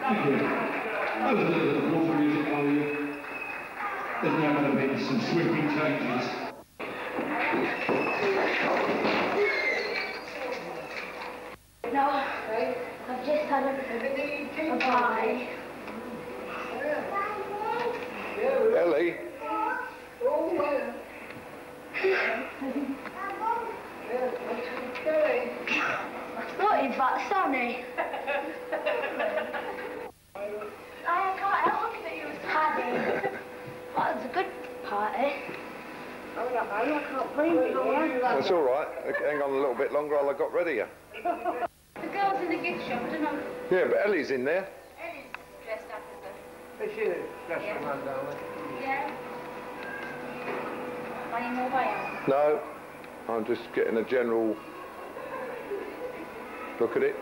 Thank you. That was a little bit of water music for you. There's now going to be some sweeping changes. No, I've just had a pie. Ellie? What is that, Sonny? I can't help looking at you as Paddy. That was a good party. I can't blame you. That's all right. Hang on a little bit longer while I got ready. The girls in the gift shop, I don't know. Yeah, but Ellie's in there. Ellie's dressed up as a... Is she dressed up as darling? Yeah. Are you mobile? No, I'm just getting a general look at it.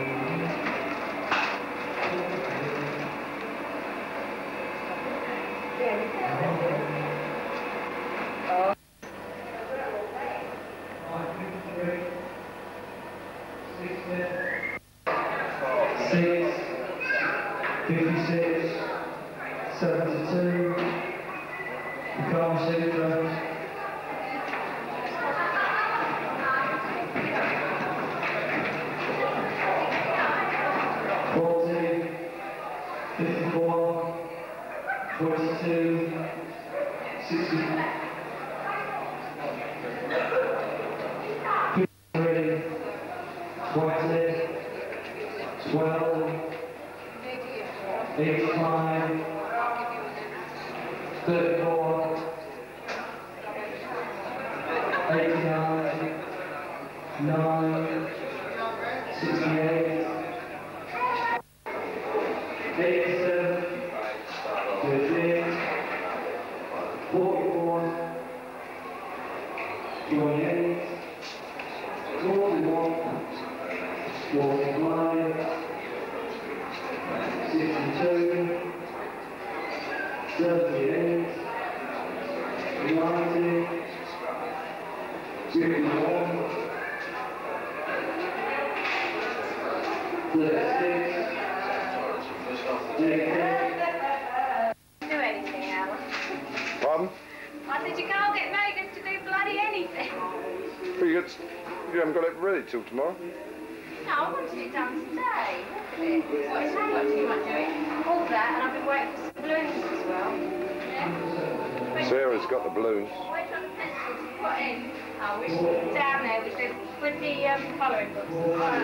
Pardon? I said you can't get Megan to do bloody anything. But you haven't got it ready till tomorrow? No, I wanted it done today. What is what do you want to do? All that, and I've been waiting for some balloons as well. Yeah? Sarah's got the balloons. Wait on the pencils to put in. Oh, we're down there with the colouring books.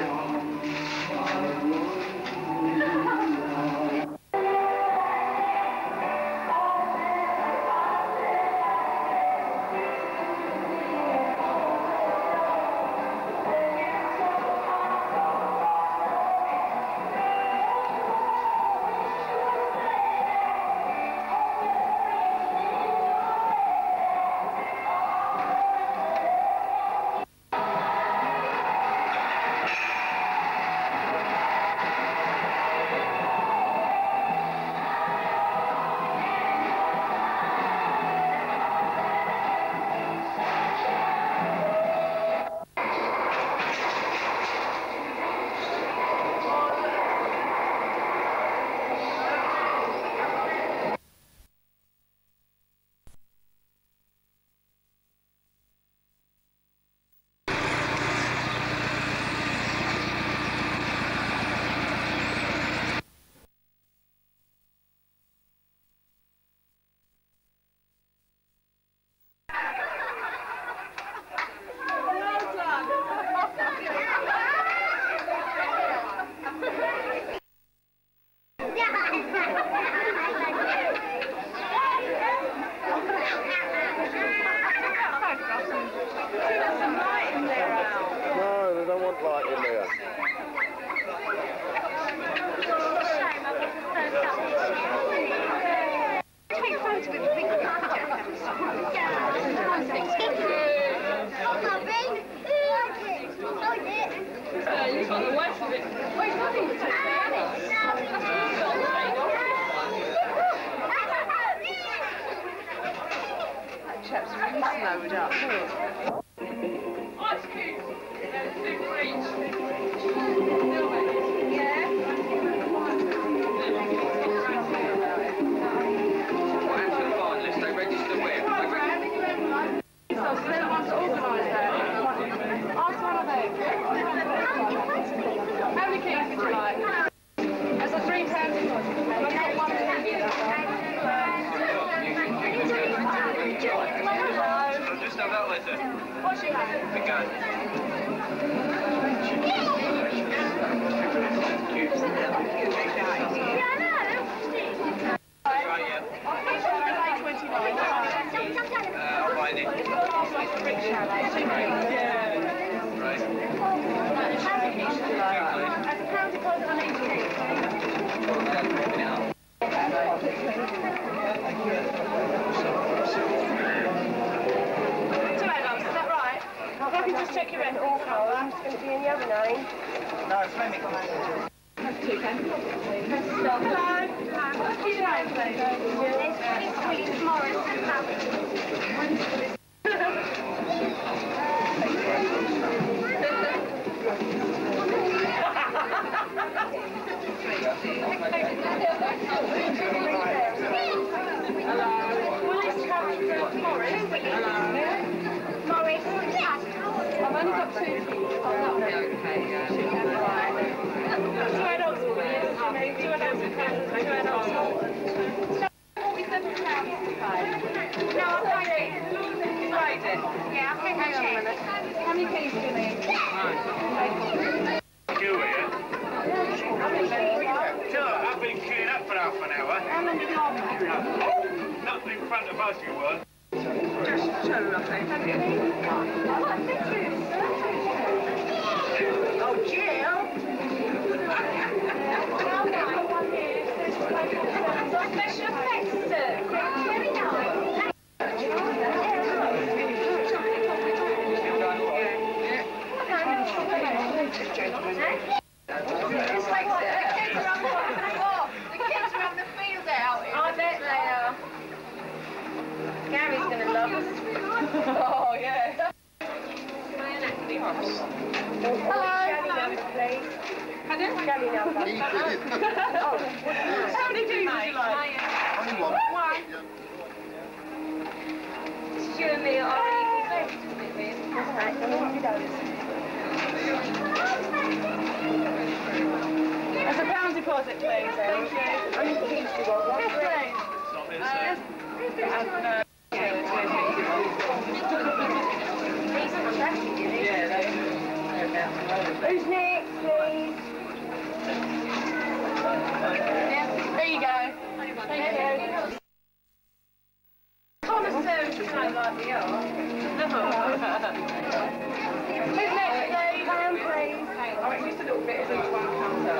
Chap's really snowed up. Ice cubes. Two for each. Yeah. What actually fine, let's stay registered where? So then I want to organise that. Ask one of them. How many keys would you like? As a £3 deposit. I've got one Just have that letter. What's your name? We go. I'll find it. As a pound deposit on each key. £2 is that right? just check your record. All columns. It's going to be in the other name. No, Fleming. Hello. What's your name, please? It's William Morris. Morris. I've only got 2 people. Oh, that'll be okay, yeah. 2 adults, please. 2 adults and 2 adults. £47 to pay. No, I'll find it. You paid it? Yeah, I'll take that check. How many keys do you need? You here? Sure, I've been queuing up for half an hour. How many do you want? Not in front of us, you were. Just 2, I think. Oh, Jill. Special effects, sir. Very nice. The kids are on the field out. I bet they are. Gary's going to love us. Oh, yeah. Hello. Gary number, please. Pardon? Gary number. How many keys would you like? Only one. One. You and me are equal beds, isn't it, Liz? Right, I'm going to do those. That's a £1 deposit, please. Thank you. How many keys do you want? One, Yes, please. These are fantastic, isn't it? Yeah, Who's next, please? there you go. Thank you. Connoisseurs don't like the art. Who's next, please? Pam, please. Oh, it's just a little bit as each one comes up.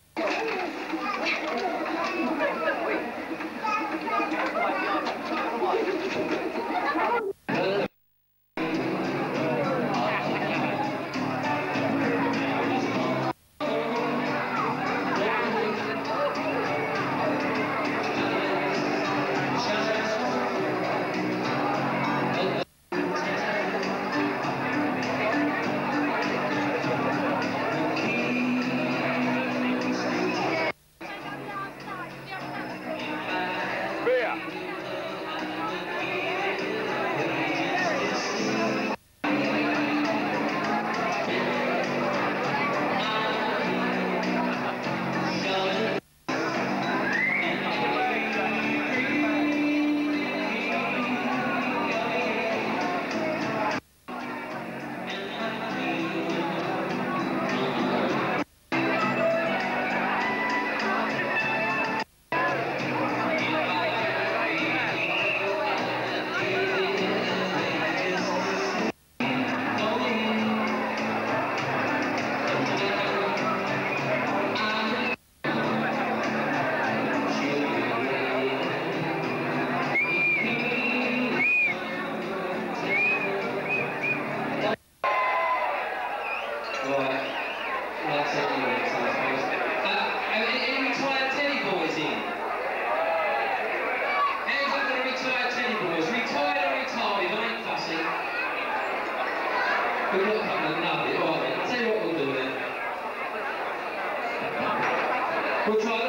We've got a couple of nuggets. All right, then. I'll tell you what we'll do then. We'll try